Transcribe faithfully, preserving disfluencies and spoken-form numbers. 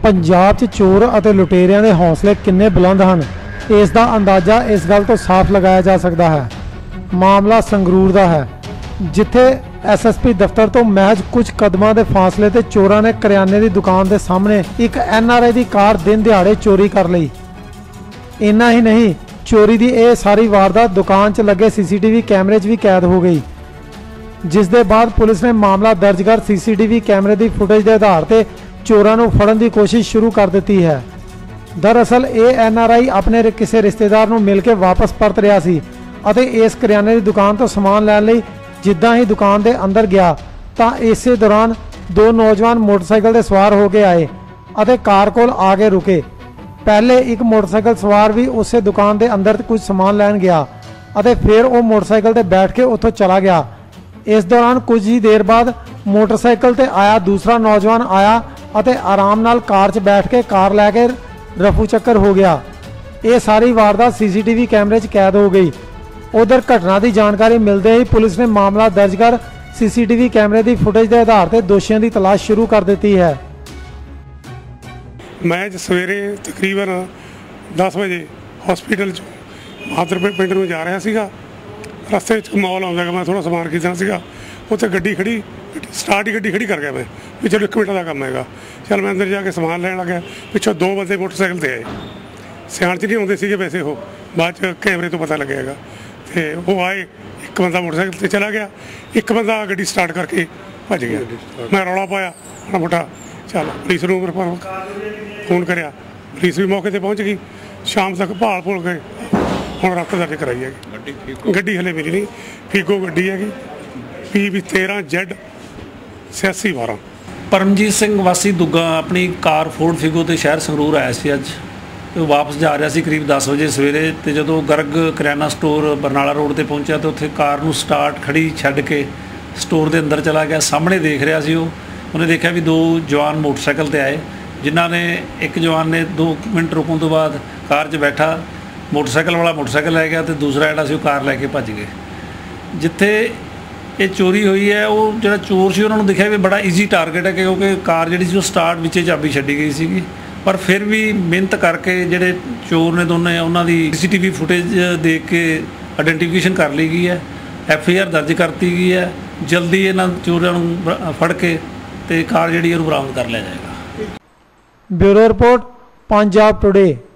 पंजाब च चोर और लुटेरियां के हौसले किन्ने बुलंद हैं, इसका अंदाज़ा इस गल तो साफ लगाया जा सकता है। मामला संगरूर का है, जिथे एस एस पी दफ्तर तो महज कुछ कदमों के फासले ते चोरों ने करियाने की दुकान के सामने एक एन आर आई की कार दिन दिहाड़े चोरी कर ली। इन्ना ही नहीं, चोरी की यह सारी वारदात दुकान च लगे सी सी टी वी कैमरे च भी कैद हो गई, जिस दे बाद पुलिस ने मामला दर्ज कर सी सी टी वी कैमरे की फुटेज के आधार पर चोरों को फड़न की कोशिश शुरू कर दी है। दरअसल ये एन आर आई अपने किसी रिश्तेदार को मिल के वापस परत रहा सी और इस करियाने की दुकान तो समान लैन लई जिद्दां ही दुकान के अंदर गया तो इस दौरान दो नौजवान मोटरसाइकिल से सवार हो के आए और कार कोल आके रुके। पहले एक मोटरसाइकिल सवार भी उस दुकान के अंदर कुछ समान लैन गया और फिर वो मोटरसाइकिल से बैठ के उत्थों चला गया। इस दौरान कुछ ही देर बाद मोटरसाइकिल से आया दूसरा नौजवान आया और आराम नाल कार च बैठ के कार लैके रफू चक्कर हो गया। ये सारी वारदात सी सी टी वी कैमरे च कैद हो गई। उधर घटना की जानकारी मिलते ही पुलिस ने मामला दर्ज कर सी सी टी वी कैमरे की फुटेज के आधार पर दोषियों की तलाश शुरू कर दी है। मैं सवेरे तकरीबन दस बजे हॉस्पिटल चो माधरपुर पिंड में जा रहा सीगा। रस्ते मॉल आਉਂਦਾ मैं थोड़ा समान खरीदना सीगा, उत्थे गड्डी खड़ी स्टार्ट ही गड्डी खड़ी कर गया। मैं भी चलो एक मिनट का काम हैगा, चल मैं अंदर जाके समान लैन लग गया। पिछों दो बंदे मोटरसाइकिल से आए, सियाण च नहीं आते सीगे वैसे, वो बाद कैमरे तो पता लगेगा। तो वो आए, एक बंदा मोटरसाइकिल से चला गया, एक बंदा गड्डी स्टार्ट करके भज गया। मैं रौला पाया माड़ा मोटा, चल पुलिस नूं फोन कराया, पुलिस भी मौके पर पहुँच गई। शाम तक भाल भुल गए, हुण रफ्त दर्ज कराई है। गड्डी हले मिली नहीं, फीगो गड्डी हैगी पी भी तेरह जैड छियासी बारह। परमजीत सिंह वासी दुग्गा अपनी कार फोर्ड फिगो तो शहर संगरूर आया सी अज, तो वापस जा रहा सी करीब दस बजे सवेरे। तो जो गर्ग करियाना स्टोर बरनाला रोड पर पहुंचा तो उत्थे कार नूं स्टार्ट खड़ी छड्ड के स्टोर के अंदर चला गया। सामने देख रहा सी, उन्हें देखा भी दो जवान मोटरसाइकिल पर आए, जिन्हों ने एक जवान ने दो मिनट रुकने तो बाद कार च बैठा, मोटरसाइकिल वाला मोटरसाइकिल लै गया तो दूसरा जोड़ा सी कार लैके भज गए। जिथे ये चोरी हुई है वो जो चोर से उन्होंने देखा भी बड़ा ईजी टारगेट है, क्योंकि कार जी स्टार्ट विचे चाबी छड्डी गई सी, पर फिर भी मेहनत करके जोड़े चोर ने दोनों उन्होंने C C T V footage देख के आइडेंटिफिकेशन कर ली गई है, एफ आई आर दर्ज करती गई है। जल्दी इन्हों चोरों फड़ के ते कार जी बरामद कर लिया जाएगा। Bureau report Punjab today.